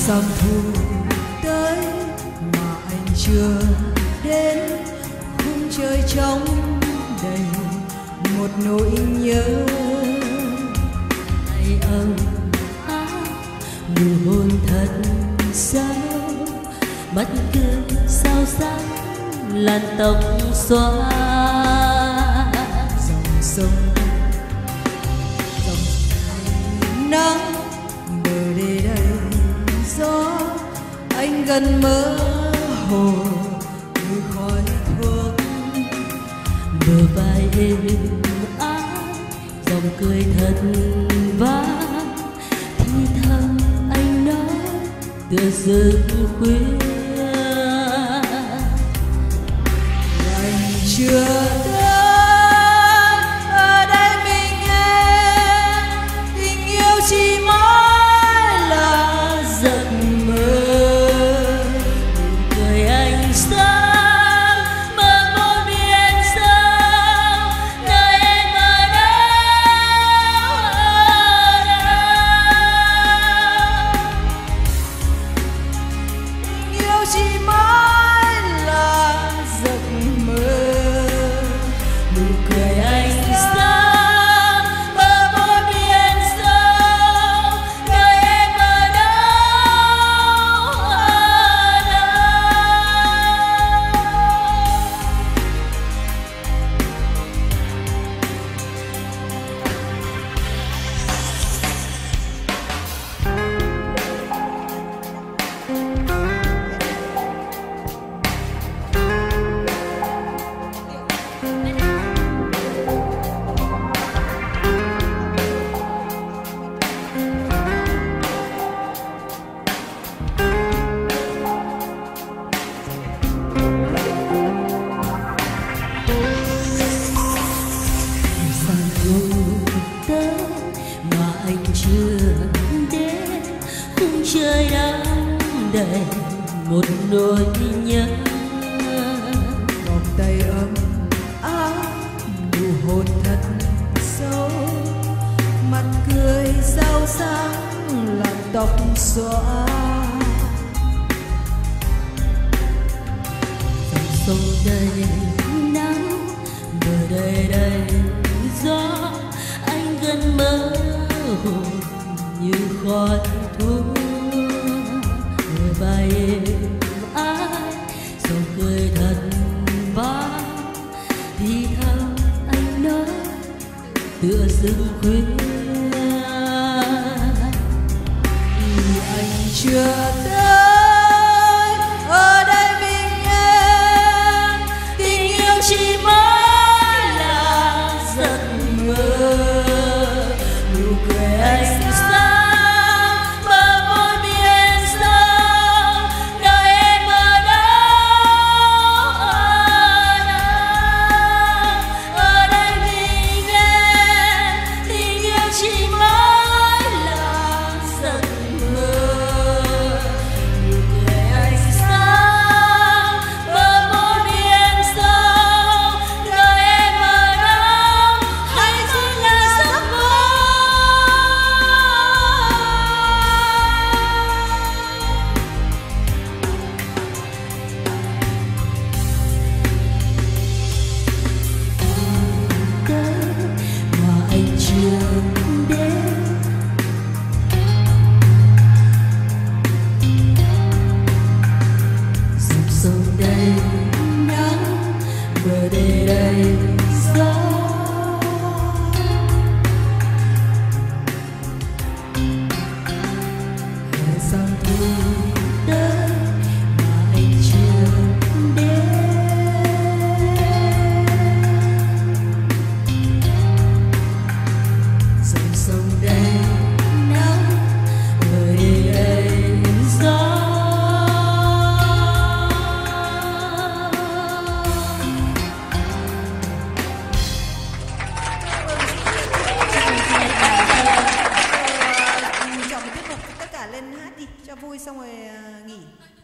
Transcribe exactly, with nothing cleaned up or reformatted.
dòng thu tới mà anh chưa đến, khung trời trong đầy một nỗi nhớ. Tay ấm áp nụ hôn thật sâu, mắt cứ sao sắc làn tóc xóa. Dòng sông dòng nắng bờ đê đầy gió, anh gần mơ hồ như khói thuốc. Bờ vai êm ái dòng cười thật vang, thì thầm anh nói tựa rừng khuya. Anh chưa tới ở đây mình em, tình yêu chỉ mãi là giấc mơ. Cười anh sáng mơ bốn biển sâu, nơi em ở đâu, ở đâu. Tình yêu chỉ mãi là giấc mơ. Nụ cười anh sáng mơ bốn biển sâu, nơi em ở đâu, ở Dòng thu tới mà anh chưa đến, khung trời đang đầy một nỗi nhớ. vòng tay ấm áp nụ hôn thật sâu, mặt cười rao sáng làm tóc xõa. Dòng sông đầy nắng bờ đầy đầy gió, anh gần mơ hồ như khói thuốc. Bờ vai êm ái dòng cười thật vang, thì thầm anh nói tựa rừng khuya. Vì anh chưa tới ở đây mình em, tình yêu chỉ mãi là giấc mơ. Nụ cười anh sáng bờ bốn biển sâu, nơi em ở đâu, ở đâu. Ở đây mình em, tình yêu chỉ mãi là giấc mơ. Nụ cười anh sáng bờ bốn biển sâu, nơi em ở đâu, hay chỉ là giấc mơ. Tới mà anh chưa đến, dòng sông đầy nắng bờ đê đầy gió. Dòng thu Tới mà anh chưa đến, dòng sông đầy nắng bờ đê đầy gió. chọn một tiết mục tất cả lên hát đi cho vui xong rồi à, nghỉ.